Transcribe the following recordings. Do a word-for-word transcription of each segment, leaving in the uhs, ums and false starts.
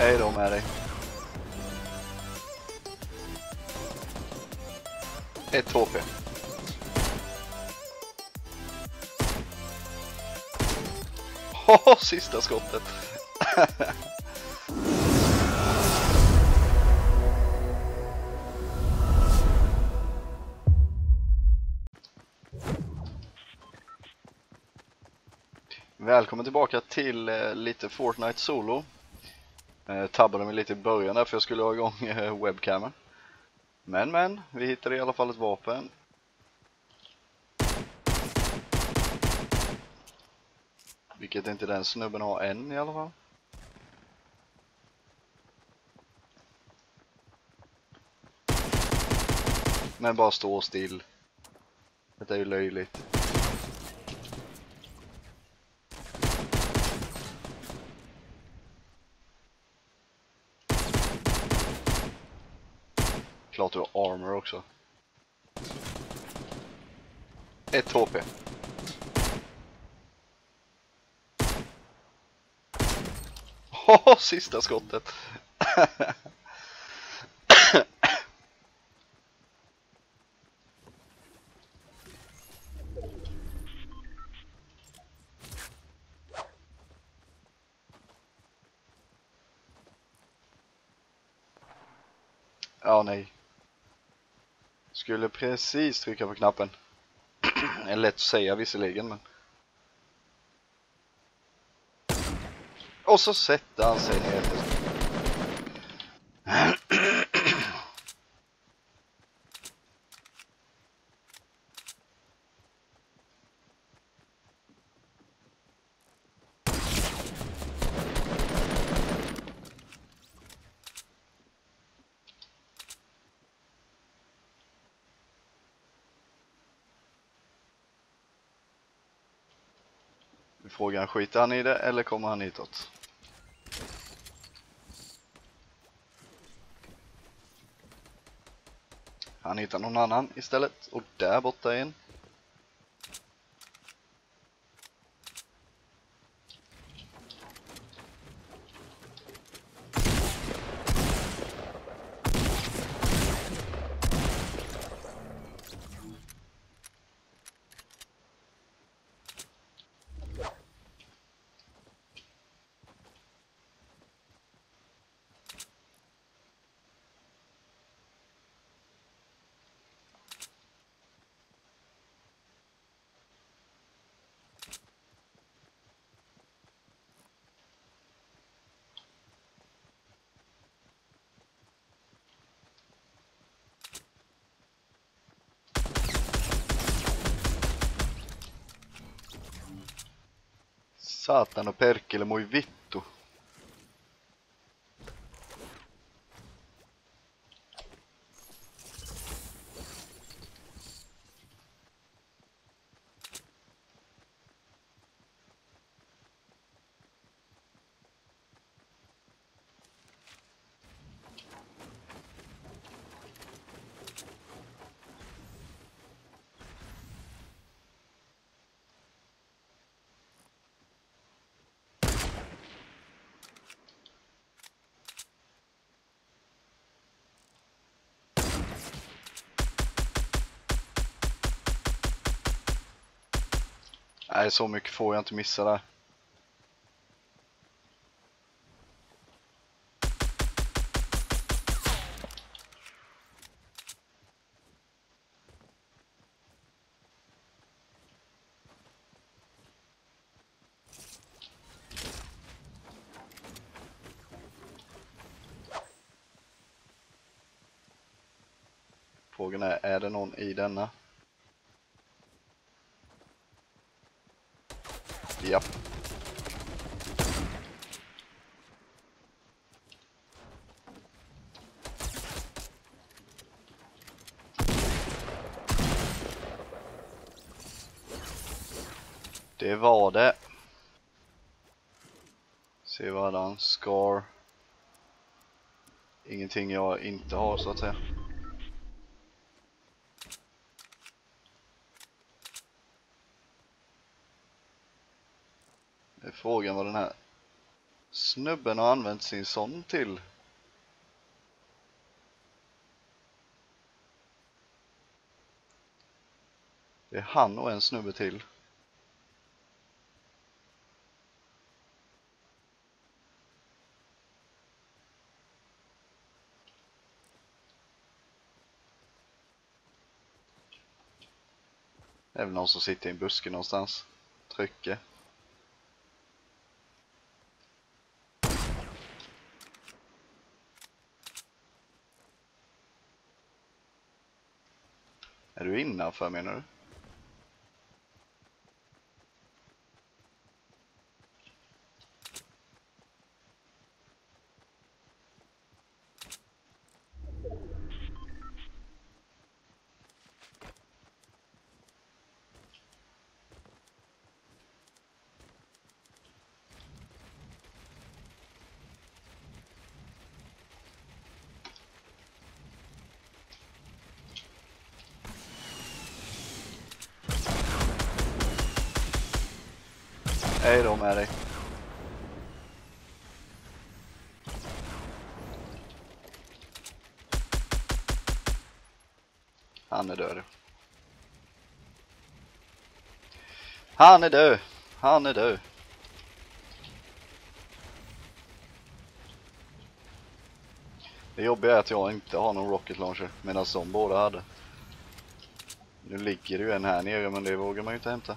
Hej då med dig. Ett H P. Åh, sista skottet. Välkommen tillbaka till eh, lite Fortnite solo. eh, Tabbade mig lite i början där för jag skulle ha igång eh, webcamen. Men men, vi hittade i alla fall ett vapen. Vilket inte den snubben har än i alla fall. Men bara stå still. Det är ju löjligt. Klart du har armor också. Ett H P. Åh, sista skottet. Ja, nej. Skulle precis trycka på knappen. Det är lätt att säga visserligen, men... Och så sätter han sig ner. Frågan, skiter han i det eller kommer han hitåt? Han hittar någon annan istället. Och där borta är en. Satan och perkele moi vittu. Nej, så mycket får jag inte missa där. Frågan är, är det någon i denna? Japp. Det var det. Se vad han Scar. Ingenting jag inte har så att säga. Det är frågan vad den här Snubben har använt sin sån till. Det är han och en snubbe till. Det är väl någon som sitter i en buske någonstans. Trycker. Är du innanför, menar du? Hej då med dig. Han är död. Han är död. Han är död. Det jobbiga är att jag inte har någon rocket launcher, medan de båda hade. Nu ligger det ju en här nere, men det vågar man ju inte hämta.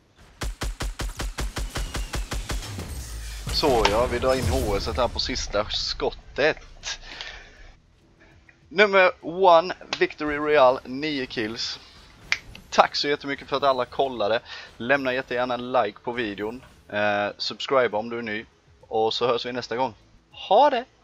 Så ja, vi drar in H S här på sista skottet. Nummer one, Victory Royale, nio kills. Tack så jättemycket för att alla kollade. Lämna jättegärna en like på videon. Eh, subscribe om du är ny. Och så hörs vi nästa gång. Ha det!